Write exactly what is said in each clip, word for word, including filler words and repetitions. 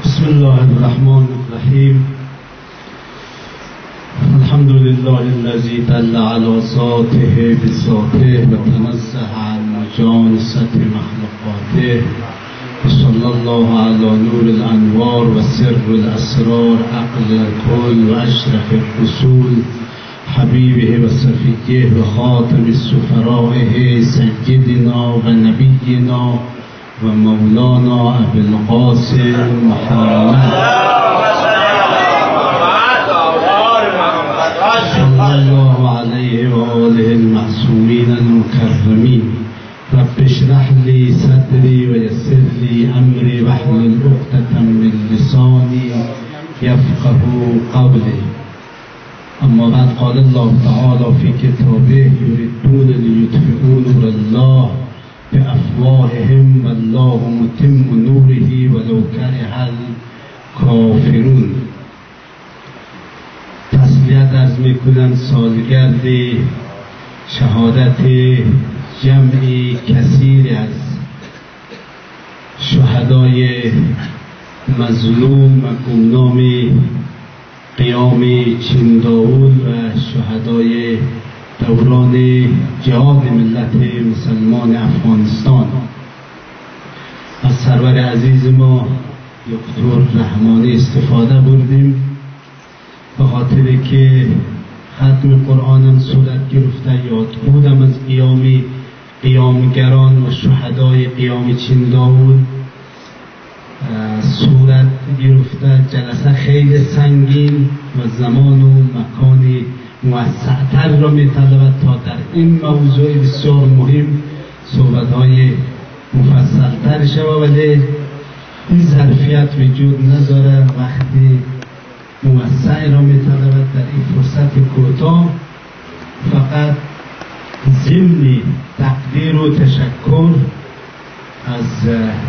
بسم الله الرحمن الرحیم. الحمد لله الذي دل على ذاته بذاته و تنزه عن مجانست مخلوقاته و صلی الله علی نور الانوار و سر الاسرار عقل الكل و اشرف الرسول حبیبه و صفیه و خاتم السفرائه سیدنا و نبینا و مولانا ابی القاسم محمد صلی الله علیه و آله المعصومین المکرمین. رب اشرح لی صدری و یسر لی امری واحلل عقدة من لسانی یفقهوا قولی. اما بعد قال الله تعالی فی کتابه یریدون لیطفئوا نور الله بافواههم والله متم نوره ولو کره الکافرون. تسلیت عرض میکنم سالگرد شهادت جمعی کثیر از شهدای مظلوم و گمنام قیام چین داوود و شهدای دوران جهاد ملت مسلمان افغانستان. از سرور عزیز ما دکتر رحمانی استفاده بردیم به خاطر که ختم قرآنم صورت گرفته، یاد بودم از قیام قیامگران و شهدای قیام چین داوود صورت گرفته. جلسه خیلی سنگین و زمان و مکانی موسع‌تر را می‌طلبد تا در این موضوع بسیار مهم صحبت‌های مفصل‌تر شود، ولی این ظرفیت وجود نداره. وقتی موسعی را می‌طلبد در این فرصت کوتاه فقط ضمن تقدیر و تشکر از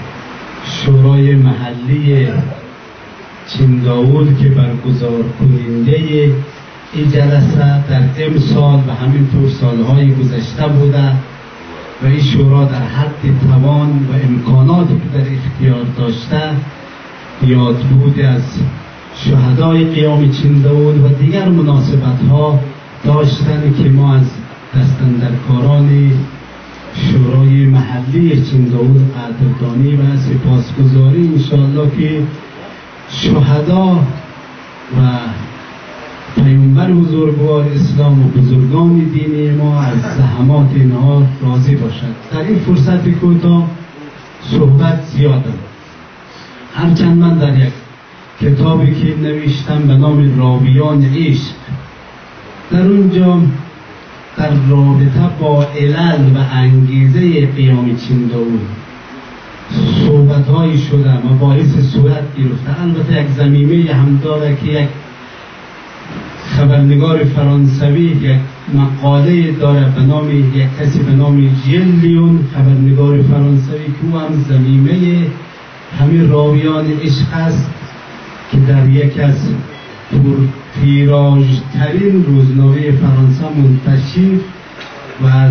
شورای محلی چین داوود که برگزار کننده این جلسه در امسال و همینطور سالهای گذشته بوده و این شورا در حد توان و امکاناتی که در اختیار داشته یاد بود از شهدای قیام چین داوود و دیگر مناسبت ها داشتن که ما از دستاندرکاران شورای محلی چین داوود قدردانی و سپاسگزاری انشاءالله که شهدا و پیامبر بزرگوار اسلام و بزرگان دینی ما از زحمات اینها راضی باشد. در این فرصت کوتاه صحبت زیاده، هرچند من در یک کتابی که نوشتم به نام راویان عشق در اونجا در رابطه با علل و انگیزه قیام چین داوود صحبت هایی شده، مباحث صورت گرفته. البته یک ضمیمه هم داره که یک خبرنگار فرانسوی یک مقاله داره به نام یک کسی به نام ژیل لیون، خبرنگار فرانسوی که او هم ضمیمه همین راویان عشق است که در یک از پرتیراژ ترین روزنامه فرانسه منتشر و از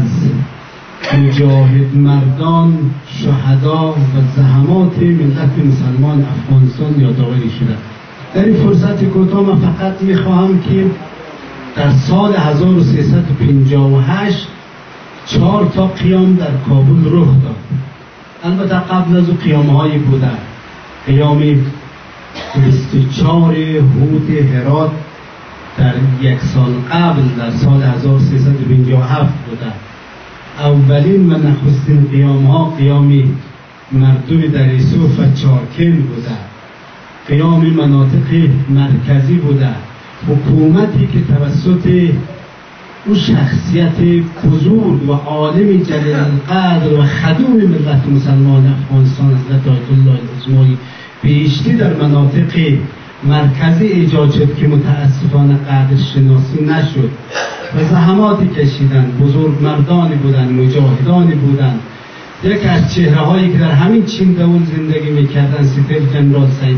مجاهد مردان، شهدا و زحمات ملت مسلمان افغانستان یادآوری شده. در این فرصت کوتاه من فقط میخواهم که در سال هزار و سیصد و پنجاه و هشت چهار تا قیام در کابل رخ داد. البته قبل از او قیام‌هایی بوده. قیام بیست و چهار هود هرات در یک سال قبل در سال هزار و سیصد و پنجاه و هفت بوده. اولین و نخستین قیام ها قیام مردم در ایسوف و چارکل بوده. قیام مناطق مرکزی بوده. حکومتی که توسط اون شخصیت بزرگ و عالم جلیل القدر و خدوم ملت مسلمان افغانستان حضرت آیت الله العظمایی بیشتی در مناطق مرکزی ایجاد شد که متاسفانه قدر شناسی نشد و زحماتی کشیدن. بزرگ مردانی بودن، مجاهدانی بودن. یک از چهره هایی که در همین چین داوود زندگی میکردن سپر جنرال سید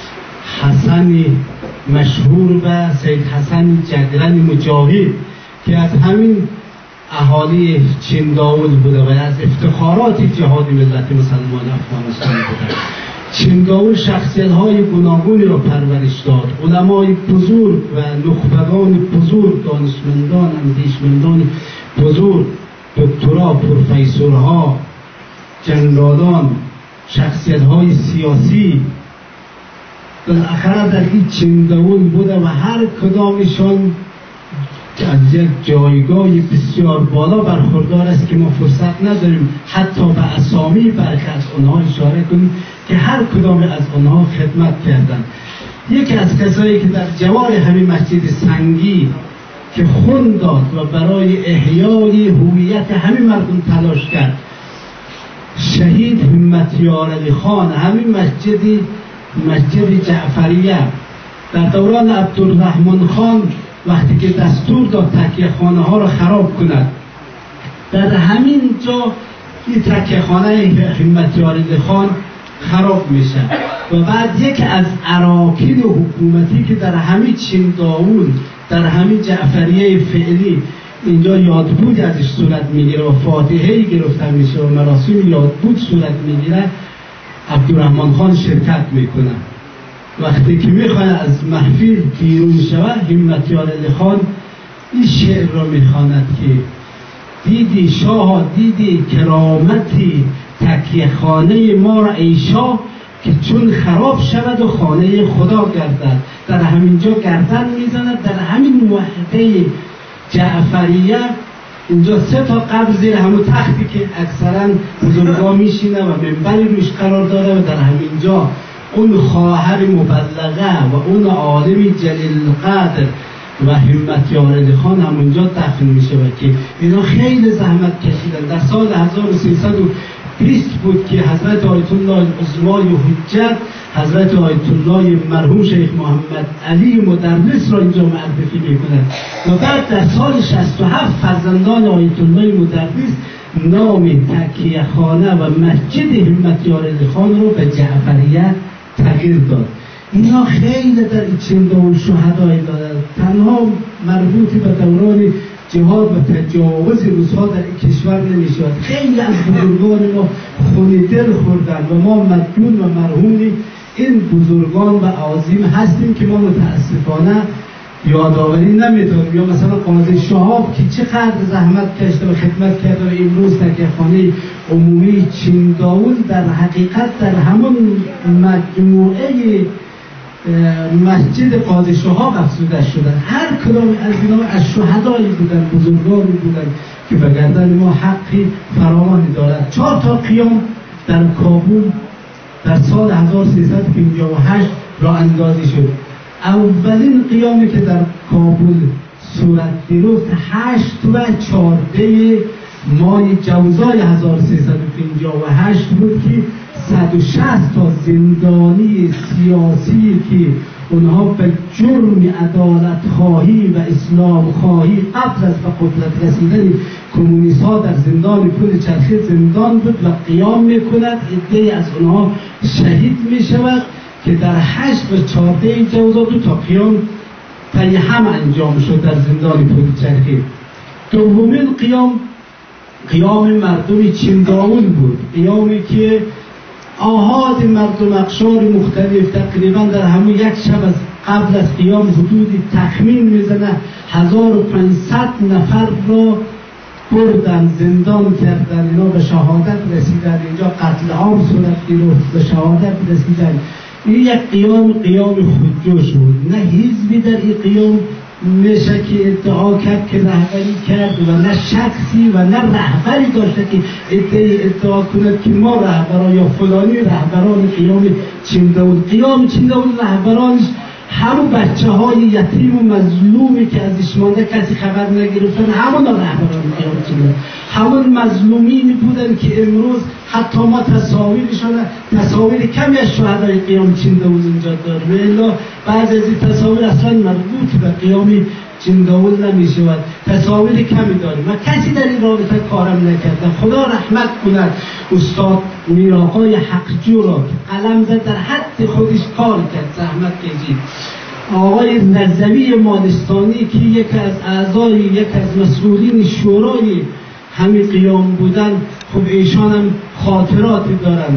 حسن مشهور و سید حسن جگرن مجاهد که از همین اهالی چین داوود بوده و از افتخارات جهاد ملت مسلمان افغانستان بوده. چنداول شخصیت های گوناگونی را پرورش داد، علمای بزرگ و نخبگان بزرگ، دانشمندان، اندیشمندان بزرگ، دکترا، پروفیسورها، جنرالان، شخصیت های سیاسی بالاخره در این چنداول بوده و هر کدامشان از یک جایگاه بسیار بالا برخوردار است که ما فرصت نداریم حتی به اسامی برخی از آنها اشاره کنیم که هر کدام از آنها خدمت کردند. یکی از کسایی که در جوار همین مسجد سنگی که خون داد و برای احیای هویت همین مردم تلاش کرد، شهید همتیار علی خان، همین مسجدی مسجد جعفریه در دوران عبدالرحمن خان وقتی که دستور داد تکیه خانه ها را خراب کند، در همین جا این تکیه خانه همتیار علی خان خراب میشه و بعد یکی از اراکین حکومتی که در همین چنداول در همین جعفریه فعلی اینجا یادبود ازش صورت میگیره و فاتحه‌ای گرفته میشه و مراسم یادبود صورت میگیره، عبدالرحمن خان شرکت میکنه. وقتی که میخواد از محفل بیرون شود، همتیار علی خان این شعر را میخواند که دیدی شاه، دیدی کرامتی تکیه خانه ما را ای شاه، که چون خراب شود و خانه خدا گردد. در همینجا گردن میزند. در همین وحده جعفریه اینجا سه تا قبر زیر همون تختی که اکثرا بزرگا میشینه و منبری روش قرار داره و در همینجا اون خواهر مبلغه و اون عالم جلیل قدر و همتیار علی خان همونجا دفن میشه و که اینا خیلی زحمت کشیدن. در سال هزار و سیصد و بیست بود که حضرت آیت الله العظمای حجت، حضرت آیت الله مرحوم شیخ محمد علی مدرس را اینجا معرفی میکنند و بعد در سال شصت و هفت فرزندان آیت الله مدرس نام تکیه خانه و مسجد همتیار علی خان رو به جعفریه تغییر داد. اینا خیلی در چنداول شهدای دارد. تنها مربوط به دوران جهاد و تجاوز روس‌ها در این کشور نمیشود. خیلی از بزرگان ما خون دل خوردن و ما مدیون و مرحوم این بزرگان و عظیم هستیم که ما متاسفانه یادآوری نمی‌داریم. یا مثلا قاضی شهاب که چقدر زحمت کشته و خدمت کرده و امروز تکیه خانه عمومی چنداول در حقیقت در همون مجموعه مسجد قاضی شهاب افزوده شدن. هر کدام از اینا از شهدایی بودن، بزرگانی بودن که به گردن ما حقی فراوانی دارد. چهار تا قیام در کابل در سال هزار و سیصد و پنجاه و هشت را اندازی شد. اولین قیامی که در کابل صورت گرفت هشت و چهارده ماه جوزای هزار و سیصد و پنجاه و هشت بود که صد و شصت تا زندانی سیاسی که اونها به جرم عدالت خواهی و اسلام خواهی قبل از به قدرت رسیدن کمونیست ها در زندان پل چرخی زندان بود و قیام میکند، عده‌ای از اونها شهید میشود که در هشت و چهارده جوزا دو تا قیام طی هم انجام شد در زندان پل چرخی. دومین قیام قیام مردم چنداول بود، قیامی که آهاد مردم اقشار مختلف تقریبا در همون یک شب از قبل از قیام حدود تخمین میزنه هزار و پانصد نفر را بردن، زندان کردن، اینا به شهادت رسیدن. اینجا قتل عام صورت گرفت، به شهادت رسیدن. این یک قیام قیام خودجوش بود. نه حزبی در این قیام میشه که ادعا کرد که رهبری کرد و نه شخصی و نه رهبری داشته که ادعای ادعا کند که ما رهبران یا فلانی رهبران قیام چنداول. قیام چنداول رهبرانش همون بچه های یتیم و مظلومی که ازش مانده کسی خبر نگرفتن، همون رهبران قیام چنداول، همون مظلومینی بودن که امروز حتی ما تصاویرشان تصاویر کمی از شهدای قیام چنداول اینجا داریم. الا بعض از این تصاویر اصلا مربوط به قیام چنداول نمی شود، تصاویر کمی داریم و کسی در این رابطه کارم نکرده. خدا رحمت کند استاد میرآقای حقجو را که قلم زد، در حد خودش کار کرد، زحمت کشید. آقای رضوی مالستانی که یک از اعضای یک از مسئولین شورای همین قیام بودن، خب ایشان هم خاطراتی دارن.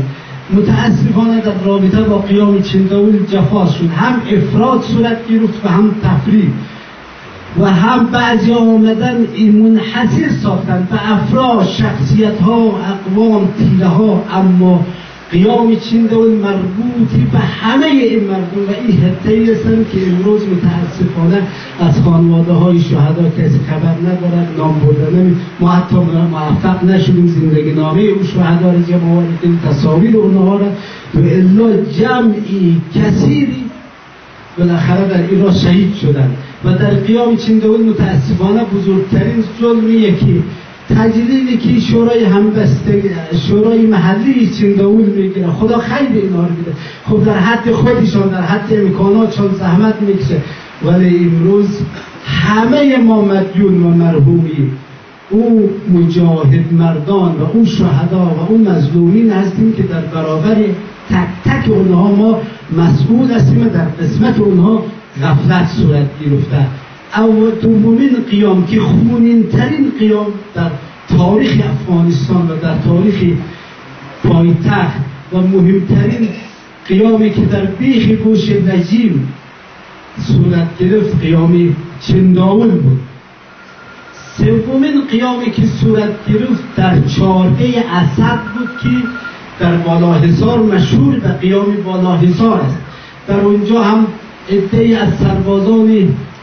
متاسفانه در رابطه با قیام چنداول جفا شد، هم افراد صورت گرفت و هم تفرید و هم بعضی آمدن منحصر ساختن به افراد، شخصیت ها، اقوام، تیره ها، اما قیام چنداول مربوطی به همه این مردم و این حتی هستند که امروز متاسفانه از خانواده های شهدا کسی خبر ندارد، نام بردن ما حتی موفق نشدیم زندگی نامه او شهدا را جمع آوردیم، تصاویر اونها را و الا جمعی کثیری بالاخره در ایران شهید شدند و در قیام چنداول متاسفانه بزرگترین ظلمیه که تجلیلی که شورای همبستگی شورای محلی چنداول میگیره، خدا خیر اینا رو بده، خب در حد خودشان در حد امکاناتشان زحمت میکشه، ولی امروز همه ما مدیون و مرحومی او مجاهد مردان و او شهدا و او مظلومین هستیم که در برابر تک تک اونها ما مسئول هستیم، در قسمت اونها غفلت صورت گرفته. او دومین قیام که خونین ترین قیام در تاریخ افغانستان و در تاریخ پایتخت و مهمترین قیامی که در بیخ گوش نجیم صورت گرفت قیام چنداول بود. سومین قیامی که صورت گرفت در چارده اسد بود که در بالاحصار مشهور به قیام بالاحصار است. در اونجا هم عده‌ای از سربازان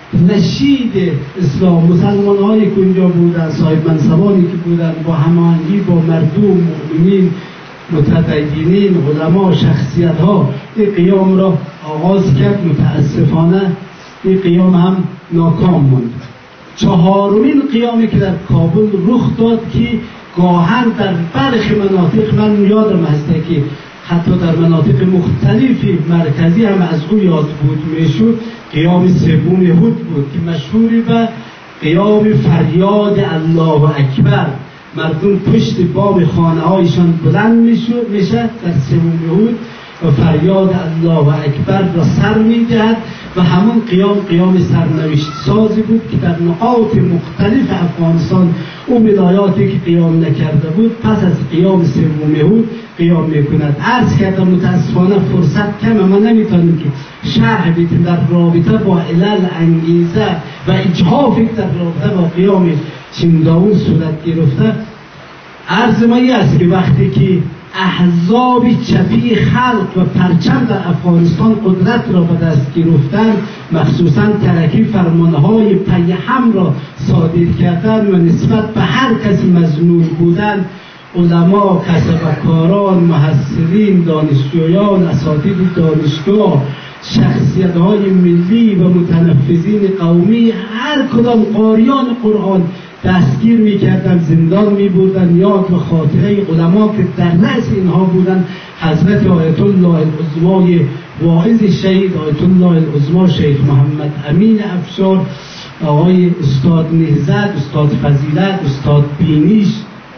نشید اسلام، مسلمان هایی که اونجا بودن، صاحب منصبانی که بودن، با هماهنگی با مردم، مؤمنین، متدینین، علما، شخصیت ها این قیام را آغاز کرد. متاسفانه این قیام هم ناکام موند. چهارمین قیامی که در کابل رخ داد که گاهن در برخی مناطق من یادم هسته که حتی در مناطق مختلفی مرکزی هم از او یاد بود میشد، قیام سوم یهود بود که مشهوری به قیام فریاد الله اکبر. مردم پشت بام خانه هایشان بلند میشه در سوم یهود و فریاد الله اکبر را سر میدهد و همون قیام قیام سرنوشت سازی بود که در نقاط مختلف افغانستان او ولایاتی که قیام نکرده بود پس از قیام سوم یهود قیام میکند. عرض کردم متاسفانه فرصت کمه، ما نمیتونیم که شرح بدیم در رابطه با علل، انگیزه و اجحافی که در رابطه با قیام چنداول صورت گرفته. عرض ما این است که وقتی که احزاب چپی خلق و پرچم در افغانستان قدرت را به دست گرفتن، مخصوصا ترکی فرمانهای پیهم را صادر کردن و نسبت به هر کسی مظنون بودن، علما، کسبکاران، محصلین، دانشجویان، اساتید دانشگاه، شخصیت‌های ملی و متنفذین قومی، هر کدام قاریان قرآن دستگیر می‌کردن، زندان می‌بردن. یاد و خاطره علما که در رأس اینها بودن حضرت آیت الله العظمای واعظ شهید، آیت الله العظما شیخ محمد امین افشار، آقای استاد نهضت، استاد فضیلت، استاد بینیش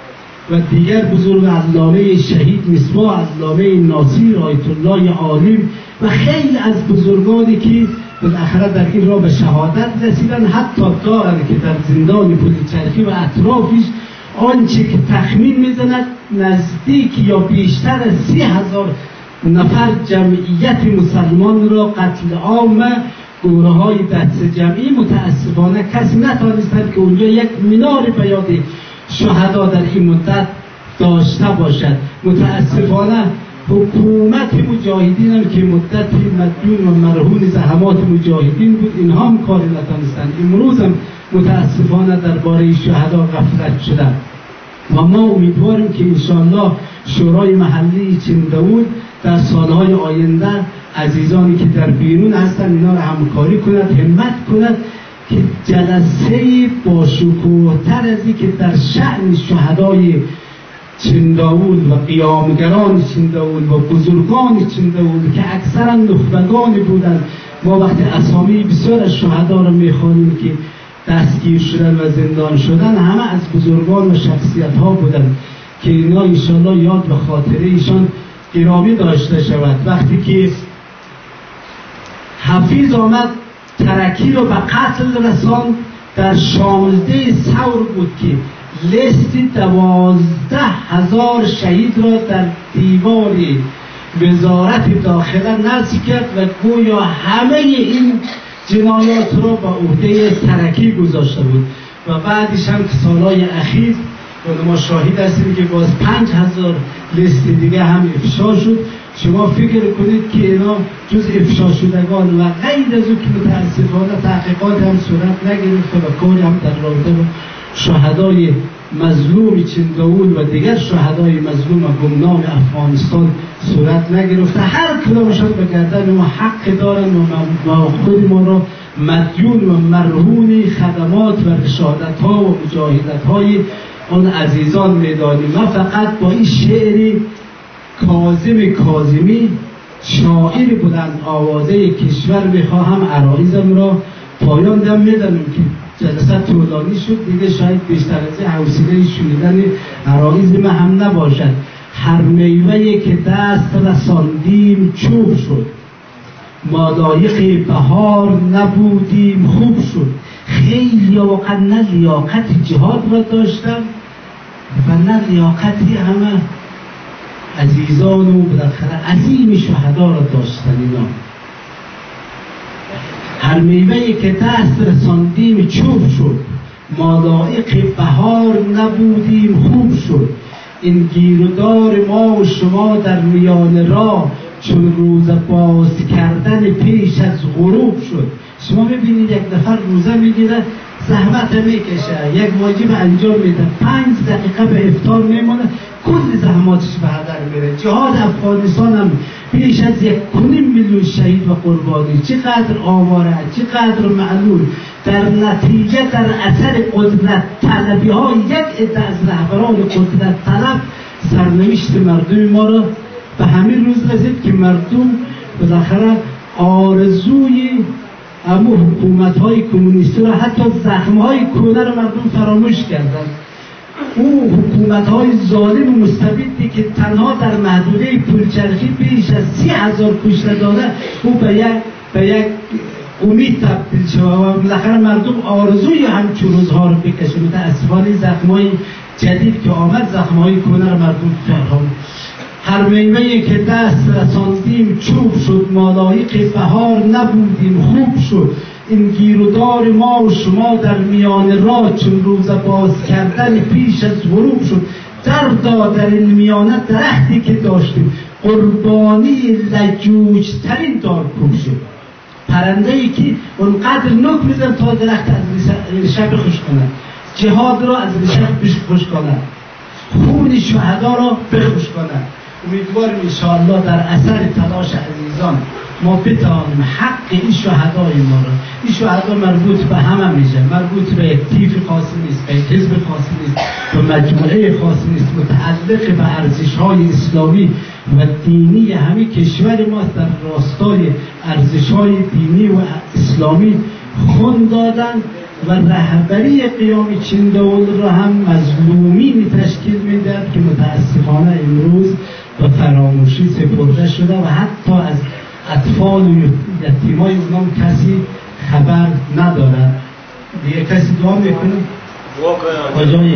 و دیگر بزرگ، علامه شهید مصباح، علامه ناصیر، آیت الله عالم و خیلی از بزرگانی که بالاخره در این را به شهادت رسیدن، حتی دارند که در زندان پلچرخی و اطرافش آنچه که تخمین میزند نزدیک یا بیشتر از سی هزار نفر جمعیت مسلمان را قتل عام گروه های دست جمعی. متاسفانه کسی نتانستند که اونجا یک مینار به یاد شهدا در این مدت داشته باشد. متاسفانه حکومت مجاهدین هم که مدتی مدیون و مرهون زحمات مجاهدین بود، اینها هم کاری نتانستند. امروز هم متاسفانه درباره شهدا غفلت شدند و ما امیدواریم که انشاءالله شورای محلی چنداول در سالهای آینده عزیزانی که در بیرون هستند اینا را همکاری کند، همت کند که جلسه با شکوه‌تر از این که در شأن شهدای چنداول و قیامگران چنداول و بزرگان چنداول که اکثرا نخبگان بودند، ما وقتی اسامی بسیار از شهدا را میخوانیم که دستگیر شدن و زندان شدن، همه از بزرگان و شخصیت ها بودند که اینا انشاءالله یاد و خاطره ایشان گرامی داشته شود. وقتی که حفیظ آمد ترکی رو به قتل رساند در شانزده ثور بود که لیستی دوازده هزار شهید را در دیوار وزارت داخله نصب کرد و گویا همه این جنایات را به عهده ترکی گذاشته بود و بعدش هم سالهای اخیر ما شاهد هستیم که باز پنج هزار لیست دیگه هم افشا شد. شما فکر کنید که اینا جز افشا شدگان و غیر از او که متاسفانه تحقیقات هم صورت نگرفته و کاری هم در رابطه با شهدای مظلوم چنداول و دیگر شهدای مظلوم و گمنام افغانستان صورت نگرفته. هر کدامشان به گردن ما حق دارن و خود ما را مدیون و مرهون خدمات و رشادت ها و مجاهدت های آن عزیزان میدانیم. من فقط با این شعری کاظم کاظمی شاعر بلند آوازه کشور میخواهم عرایزم را پایان دم میدانم که جلسه طولانی شد دیگه، شاید بیشتر از حوصله شنیدن عرایز من هم نباشد. هر میوه‌ای که دست رساندیم چوب شد، مادایق بهار نبودیم خوب شد. خیلی واقعا نه لیاقت جهاد را داشتم و نه لیاقتی همه عزیزان و بالاخره عظیم شهدا را داشتن. اینا هر میوه‌ای که دست رساندیم چوب شد، مادایق بهار نبودیم خوب شد. این گیرودار ما و شما در میان راه چون روز باز کردن پیش از غروب شد. شما ببینید یک نفر روزه میگیره، زحمت میکشه، یک واجب انجام میده، پنج دقیقه به افطار میمونه، کل زحماتش به هدر میره. جهاد افغانستان هم پیش از یک کنیم میلیون شهید و قربانی، چقدر آواره، چقدر معلول، در نتیجه در اثر قدرت طلبی ها یک عده از رهبران قدرت طلب سرنوشت مردم ما را به همین روز رسید که مردم بالاخره آرزوی اما حکومت های کمونیستی را، حتی زخم های کونه را مردم فراموش کردند. او حکومت های ظالم و مستبدی که تنها در محدوده پولچرخی بیش از سی هزار کشته داده، او به یک به یک امید تبدیل شد و بالاخره مردم آرزوی همچون روزها رو بکشه. متاسفانه زخم‌های جدید که آمد، زخم‌های کهنه رو مردم فراموش. هر میوه‌ای که دست رساندیم چوب شد، مالایق بهار نبودیم خوب شد. این گیرودار ما و شما در میان راه چون روز باز کردن پیش از غروب شد. دردا در این میانه درختی که داشتیم، قربانی لجوج ترین دار کوب شد. پرنده ای که اونقدر نوک میزن تا درخت از ریشه بخوش کنه، جهاد را از ریشه بخوش کنه، خون شهدا را بخوش کنه. امیدواریم انشاءالله در اثر تلاش عزیزان ما بتوانیم حق این شهدای ما را، این شهدا مربوط به همه میشه، مربوط به یک تیف خاصی نیست، به یک حزب خاصی نیست، به مجموعه خاصی نیست، متعلق به ارزش‌های اسلامی و دینی همه کشور ما در راستای ارزش‌های دینی و اسلامی خون دادن و رهبری قیام چنداول را هم مظلومین تشکیل میدهد که متاسفانه امروز به فراموشی سپرده شده و حتی از اطفال و یتیمای اونام کسی خبر ندارد. دیگه کسی دعا میکنه؟ آجایی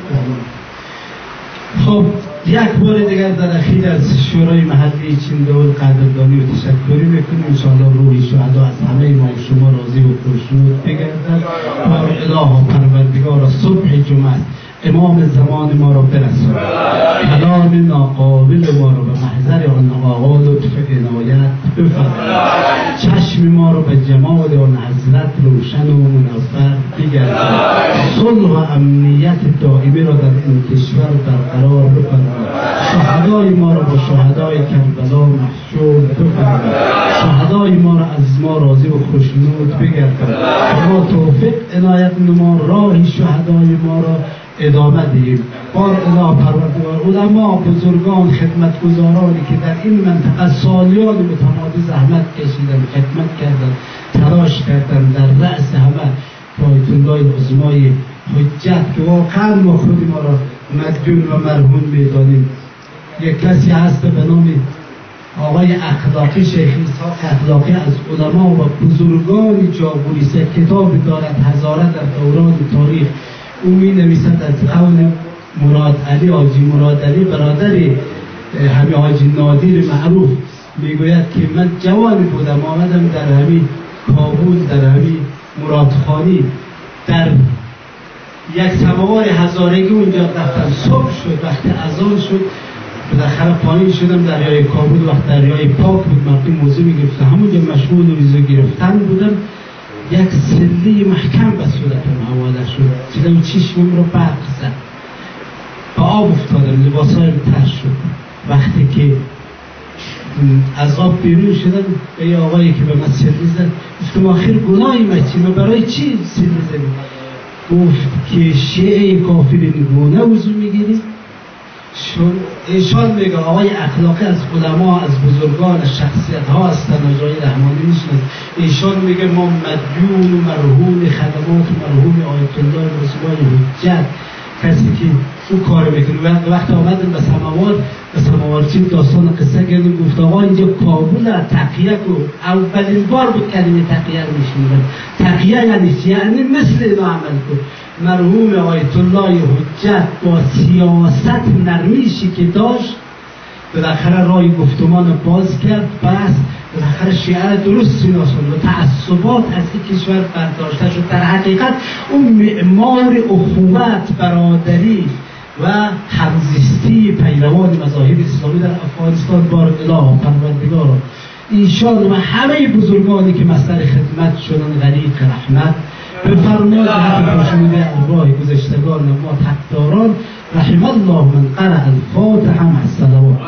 خب یک بار دیگر در اخیر از شورای محلی چنداول قدردانی و تشکری میکنیم. انشاءالله روح شهدا از همه ما و شما راضی و خوشنود بگردد و اله و پروردگار صبح جمعه امام زمان ما را برساند، کلام ناقابل ما را به محضر آن آقا لطف عنایت بفرماید، چشم ما را به جمال آن حضرت روشن و منور بگرداند، صلح و امنیت دائمی را در این کشور برقرار بفرماید، شهدای ما را با شهدای کربلا محشور بفرماید، شهدای ما را از ما راضی و خوشنود بگرداند، ما توفیق عنایت نما، راه شهدای ما را ادامه دهیم. بار اله پروردگار علما، بزرگان، خدمتگزارانی که در این منطقه سالیان متمادی زحمت کشیدن، خدمت کردن، تلاش کردن، در رأس همه آیت الله عظمای حجت که واقعا ما خود ما را مدیون و مرهون میدانیم. یک کسی هست به نام آقای اخلاقی، شیخ اسحاق اخلاقی، از علما و بزرگان جاگوریست، کتاب دارد هزاره در دوران تاریخ. او می نویسد از قول مراد علی، حاجی مراد علی برادر همین حاجی نادر معروف، میگوید که من جوانی بودم آمدم در همین کابل، در همین مرادخانی، در یک سماوار هزارگی اونجا رفتم. صبح شد، وقتی اذان شد بالاخره پایین شدم. دریای کابل وقت دریای پاک بود، مردم موزه میگرفتن، همونجا مشغول ویزا گرفتن بودم. یک سله محکم به صورتم حواله شد، دیدم چشمم رو برق زد، به آب افتادم، لباسایم تر شد. وقتی که از آب بیرون شدم به یه آقایی که به من سله زد گفتم آخر گناهی من چی؟ من برای چی سله زدی؟ گفت که شیعه کافر گونه وضو میگیری؟ چون ایشان میگه آقای اخلاقی از علما، از بزرگان، از شخصیت ها هستن، آقای رحمانی نیستن. ایشان میگه ما مدیون و مرهون خدمات و مرهون آیت الله رسول حجت، کسی که او کار میکنه. وقت آمدن به سماوار، به سماوارچی داستان قصه کردیم، گفت آقا اینجا کابل تقیه کو، اولین بار بود کلمه تقیه رو میشنیدم. تقیه یعنی چی؟ یعنی مثل اینا عمل کن. مرحوم آیت الله حجت با سیاست نرمیشی که داشت بالاخره راه گفتمان باز کرد، بس بالاخره شیعه درست شناسان و تعصبات از این کشور برداشته شد. در حقیقت اون معمار اخوت، برادری و همزیستی پیروان مذاهب اسلامی در افغانستان بار اله پروردگار ایشان و همه بزرگانی که مصدر خدمت شدن غریق رحمت به فرمان حق پشنوده ارواح گذشتگان ما تقداران رحم الله من قرأ الفاتحه مع الصلوات.